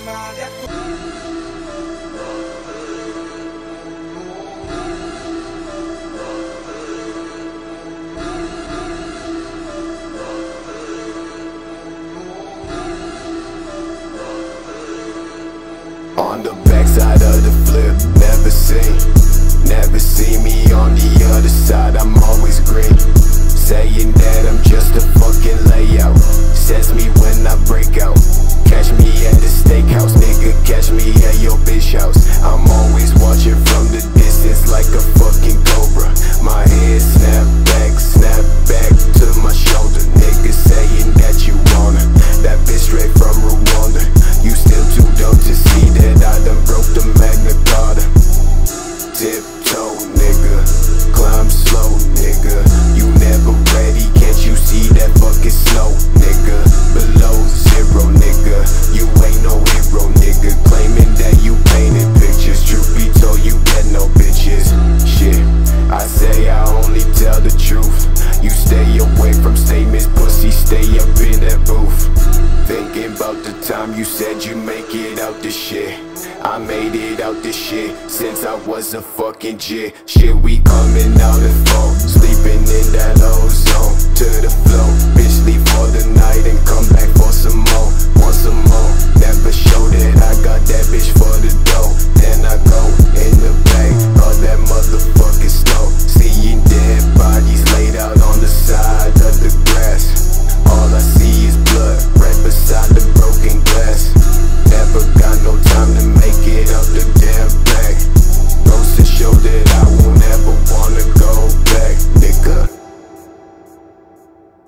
On the backside of the flip, never seen me on the other side. I'm always green, saying that I'm just a fucking layout. Says me when I break out. Catch me at the steakhouse, nigga, catch me at your bitch house. I'm always watching from the distance like a fucking cobra. My head snap back to my shoulder. Nigga saying that you wanna, that bitch straight from Rwanda. You still too dumb to see that I done broke the Magna Carta. Tiptoe, nigga, climb slow, nigga. You never ready, can't you see that fucking snow, nigga? Below zero, nigga, you ain't no hero, nigga. Claiming that you painted pictures, truth be told you get no bitches. Shit, I say I only tell the truth. You stay away from statements, pussy, stay up in that booth. Thinking about the time you said you make it out this shit. I made it out this shit since I was a fucking jit. Shit, we coming out at 4, sleeping in that ozone. To the flow, bitch, leave for the night and come back for some more. Want some more, never